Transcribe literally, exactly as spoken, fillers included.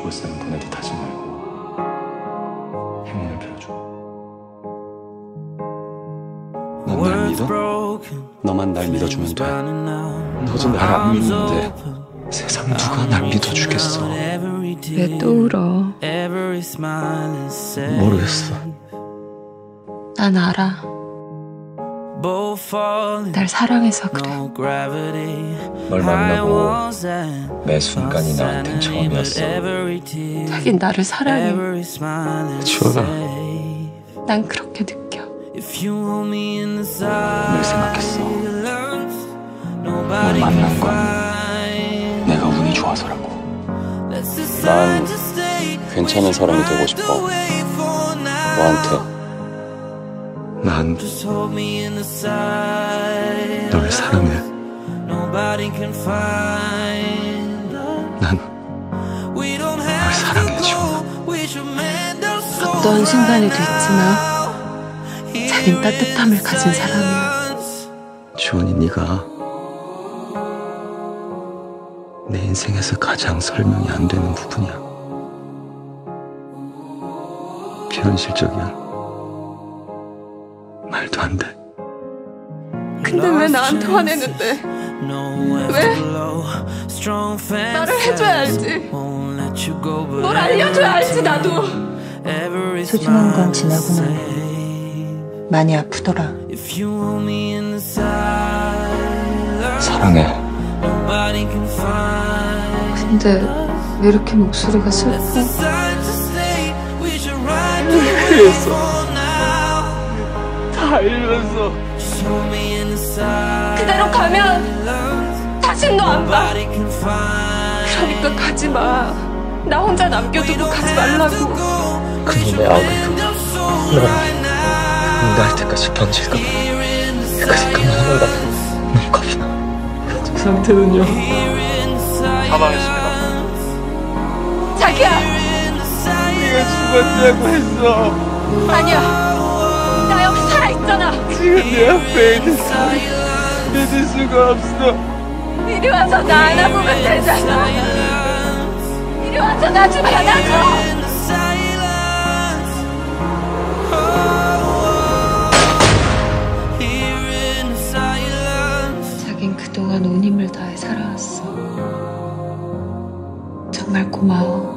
에스엠 보내듯 하지 말고 행운을 빌어줘. 난 날 믿어? 너만 날 믿어주면 돼. 너도 날 안 믿는데 세상 누가 날 믿어주겠어. 왜 또 울어? 모르겠어. 난 알아. 날 사랑해서 그래. 널 만나고 매 순간이 나한텐 처음이었어. 자긴 나를 사랑해. 지원아, 난 그렇게 느껴. 늘 생각했어. 널 만난 건 내가 운이 좋아서라고. 난 괜찮은 사람이 되고 싶어. 너한테. 난 널 사랑해. 난 널 사랑해, 지원아. 어떤 순간에도 있지만 자긴 따뜻함을 가진 사람이야. 지원이, 네가 내 인생에서 가장 설명이 안 되는 부분이야. 비현실적이야. 말도 안 돼. 근데 왜 나한테 화내는데? 왜? 말을 해줘야 알지. 뭘 알려줘야 알지, 나도. 소중한 건 지나고 나면 많이 아프더라. 사랑해. 근데 왜 이렇게 목소리가 슬퍼? 그래서 다 알면서 그대로 가면 다신 너 안 봐. 그러니까 가지 마. 나 혼자 남겨두고 가지 말라고. 그놈의 악의도 너를 응가할 때까지 번질까봐 그 생각만 하느라 너무 겁이 나. 저 상태는요. 사망했습니다. 자기야. 네가 죽었냐고 했어. 아니야. 나 여기 살아있잖아. 지금 내 앞에 있는 사람 믿을 수가 없어. 이리 와서 나 안아보면 되잖아. 이리 와서 나 좀 안아줘. 자긴 그동안 온 힘을 다해 살아왔어. 정말 고마워.